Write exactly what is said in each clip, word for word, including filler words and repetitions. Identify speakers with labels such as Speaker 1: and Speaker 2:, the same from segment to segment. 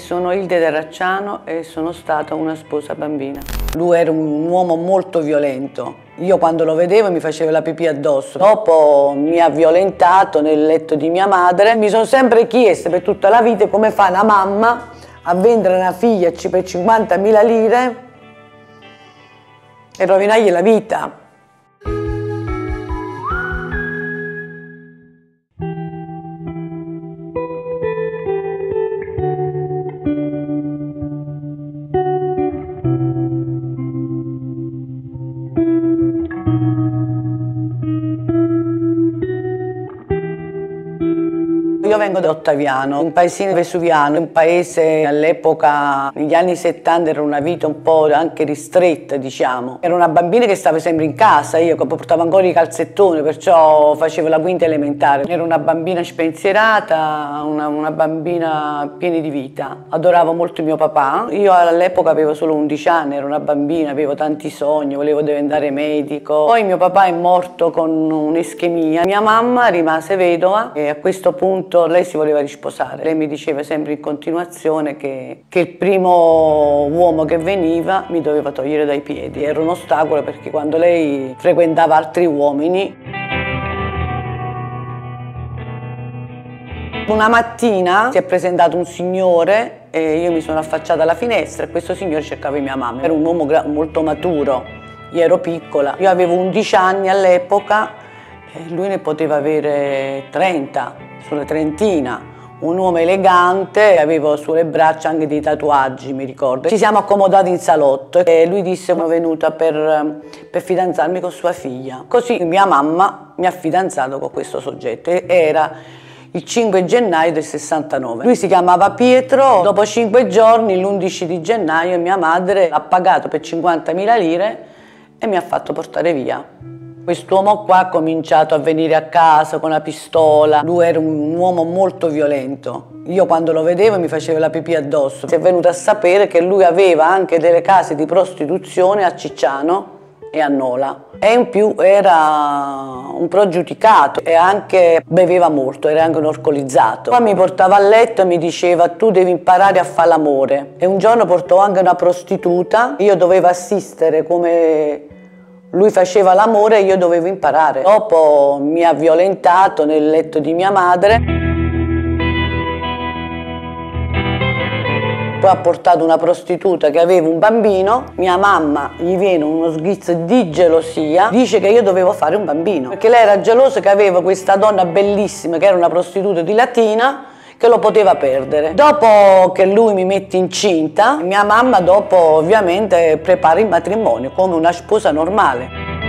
Speaker 1: Sono Ilde Terracciano e sono stata una sposa bambina. Lui era un uomo molto violento. Io quando lo vedevo mi faceva la pipì addosso. Dopo mi ha violentato nel letto di mia madre. Mi sono sempre chiesta per tutta la vita come fa una mamma a vendere una figlia per cinquantamila lire e rovinargli la vita. Io vengo da Ottaviano, un paesino vesuviano, un paese all'epoca, negli anni settanta, era una vita un po' anche ristretta, diciamo. Era una bambina che stava sempre in casa, io che portavo ancora i calzettoni, perciò facevo la quinta elementare. Ero una bambina spensierata, una, una bambina piena di vita. Adoravo molto mio papà. Io all'epoca avevo solo undici anni, ero una bambina, avevo tanti sogni, volevo diventare medico. Poi mio papà è morto con un'ischemia. Mia mamma rimase vedova e a questo punto lei si voleva risposare. Lei mi diceva sempre in continuazione che, che il primo uomo che veniva mi doveva togliere dai piedi. Era un ostacolo perché quando lei frequentava altri uomini. Una mattina si è presentato un signore e io mi sono affacciata alla finestra e questo signore cercava mia mamma. Era un uomo molto maturo, io ero piccola, io avevo undici anni all'epoca e lui ne poteva avere trenta. Sulla trentina, un uomo elegante, avevo sulle braccia anche dei tatuaggi, mi ricordo. Ci siamo accomodati in salotto e lui disse: sono venuta per, per fidanzarmi con sua figlia. Così mia mamma mi ha fidanzato con questo soggetto. Era il cinque gennaio del sessantanove. Lui si chiamava Pietro. Dopo cinque giorni, l'undici di gennaio, mia madre l'ha pagato per cinquantamila lire e mi ha fatto portare via. Quest'uomo qua ha cominciato a venire a casa con una pistola. Lui era un uomo molto violento. Io quando lo vedevo mi faceva la pipì addosso. Si è venuto a sapere che lui aveva anche delle case di prostituzione a Cicciano e a Nola. E in più era un progiudicato e anche beveva molto, era anche un alcolizzato. Poi mi portava a letto e mi diceva: tu devi imparare a fare l'amore. E un giorno portò anche una prostituta. Io dovevo assistere come lui faceva l'amore e io dovevo imparare. Dopo mi ha violentato nel letto di mia madre. Poi ha portato una prostituta che aveva un bambino. Mia mamma gli viene uno sghizzo di gelosia. Dice che io dovevo fare un bambino. Perché lei era gelosa che aveva questa donna bellissima che era una prostituta di Latina, che lo poteva perdere. Dopo che lui mi mette incinta, mia mamma dopo ovviamente prepara il matrimonio come una sposa normale.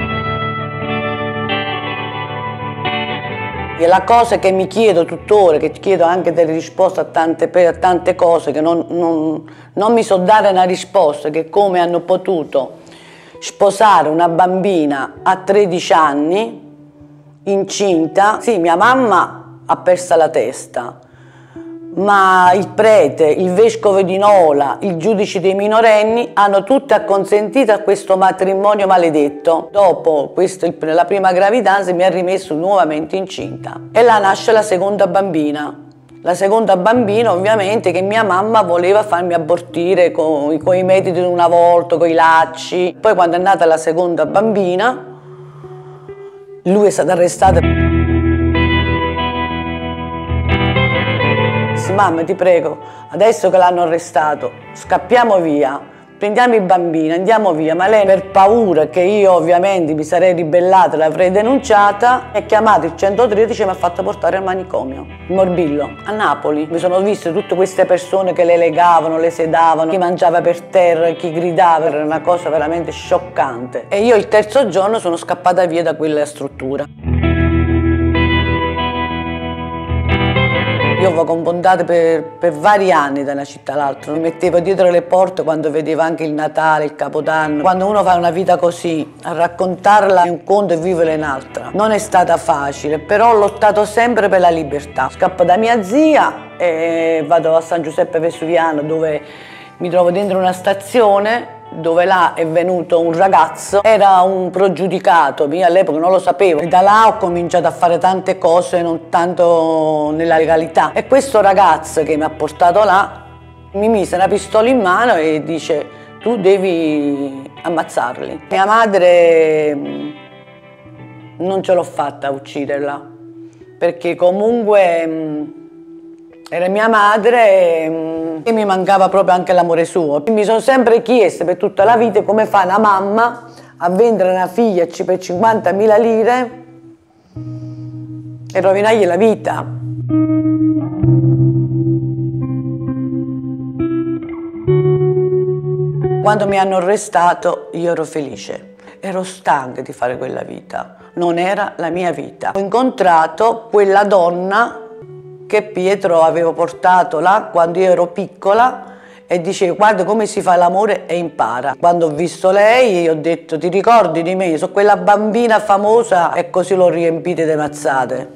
Speaker 1: E la cosa che mi chiedo tuttora, che chiedo anche delle risposte a tante, a tante cose, che non, non, non mi so dare una risposta, che come hanno potuto sposare una bambina a tredici anni, incinta. Sì, mia mamma ha perso la testa, ma il prete, il vescovo di Nola, il giudice dei minorenni hanno tutti acconsentito a questo matrimonio maledetto. Dopo questo, la prima gravidanza mi ha rimesso nuovamente incinta e là nasce la seconda bambina. La seconda bambina ovviamente che mia mamma voleva farmi abortire con, con i metodi di una volta, con i lacci. Poi quando è nata la seconda bambina, lui è stato arrestato. Mamma, ti prego, adesso che l'hanno arrestato, scappiamo via, prendiamo i bambini, andiamo via. Ma lei, per paura che io ovviamente mi sarei ribellata e l'avrei denunciata, mi ha chiamato il centotredici e mi ha fatto portare al manicomio, in morbillo, a Napoli. Mi sono viste tutte queste persone che le legavano, le sedavano, chi mangiava per terra, chi gridava, era una cosa veramente scioccante. E io il terzo giorno sono scappata via da quella struttura. Io avevo confondate per, per vari anni da una città all'altra. Mi mettevo dietro le porte quando vedevo anche il Natale, il Capodanno. Quando uno fa una vita così, a raccontarla è un conto e vivere in un'altra. Non è stata facile, però ho lottato sempre per la libertà. Scappo da mia zia e vado a San Giuseppe Vesuviano, dove mi trovo dentro una stazione dove là è venuto un ragazzo, era un progiudicato, io all'epoca non lo sapevo, e da là ho cominciato a fare tante cose non tanto nella legalità. E questo ragazzo che mi ha portato là Mi mise una pistola in mano e dice: tu devi ammazzarli. Mia madre non ce l'ho fatta a ucciderla, perché comunque era mia madre e mi mancava proprio anche l'amore suo. Mi sono sempre chiesta per tutta la vita come fa una mamma a vendere una figlia per cinquantamila lire e rovinargli la vita. Quando mi hanno arrestato io ero felice, ero stanca di fare quella vita, non era la mia vita. Ho incontrato quella donna che Pietro aveva portato là quando io ero piccola e diceva: guarda come si fa l'amore e impara. Quando ho visto lei ho detto: ti ricordi di me? Sono quella bambina famosa, e così l'ho riempita di mazzate.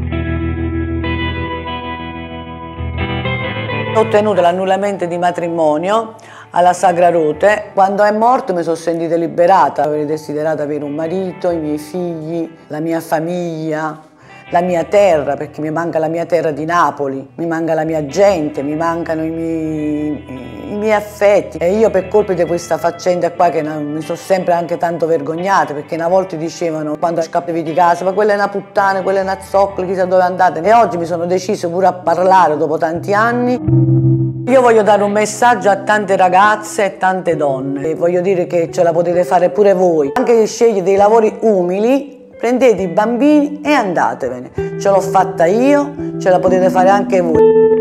Speaker 1: Ho ottenuto l'annullamento di matrimonio alla Sacra Rota. Quando è morto mi sono sentita liberata, avrei desiderato avere un marito, i miei figli, la mia famiglia, la mia terra, perché mi manca la mia terra di Napoli, mi manca la mia gente, mi mancano i miei, i miei affetti. E io, per colpa di questa faccenda qua, che mi sono sempre anche tanto vergognata, perché una volta dicevano, quando scappavi di casa: ma quella è una puttana, quella è una zoccola, chissà dove andate. E oggi mi sono deciso pure a parlare dopo tanti anni. Io voglio dare un messaggio a tante ragazze e tante donne, e voglio dire che ce la potete fare pure voi. Anche se scegliete dei lavori umili, prendete i bambini e andatevene. Ce l'ho fatta io, ce la potete fare anche voi.